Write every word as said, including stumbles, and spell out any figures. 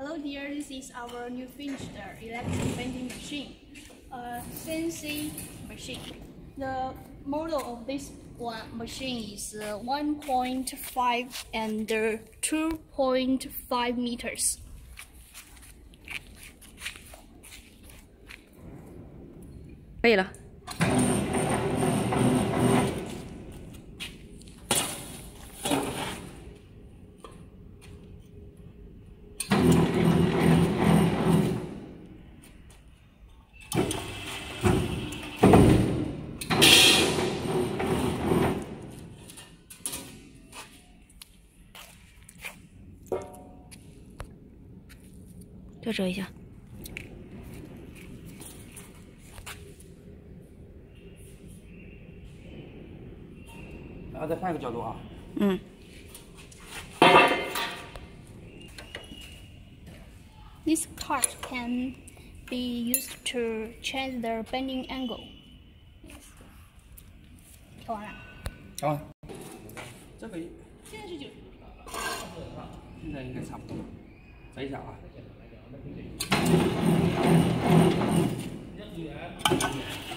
Hello dear, this is our new finished electric bending machine, a C N C machine. The model of this one machine is uh, one point five and two point five meters. 可以了。再折一下。 然后再换一个角度啊。 嗯。 This part can be used to change the bending angle. 调完了。 调完。这个现在是九。 现在应该差不多了。折一下啊。